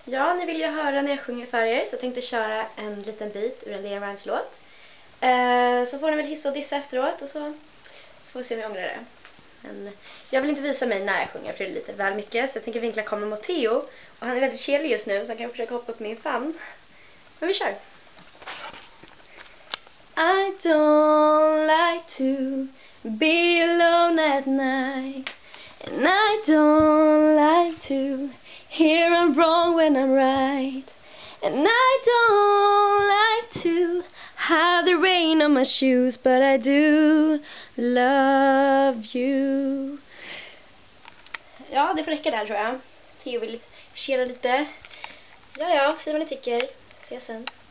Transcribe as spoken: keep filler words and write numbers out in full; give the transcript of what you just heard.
Ja, ni vill ju höra när jag sjunger för er, så jag tänkte köra en liten bit ur en Lervarms-låt. Eh, så får ni väl hissa och dissa efteråt och så får vi se om jag ångrar det. Men jag vill inte visa mig när jag sjunger, för det är lite väl mycket. Så jag tänker vinkla kameran mot Theo. Och han är väldigt kelig just nu, så han kan försöka hoppa upp min famn. Men vi kör! I don't like to be alone at night, and I don't like to hear I'm wrong when I'm right, and I don't like to have the rain on my shoes, but I do love you. Ja, det får räcka där tror jag. Theo vill kela lite. Ja, ja, säg vad ni tycker. Ses sen.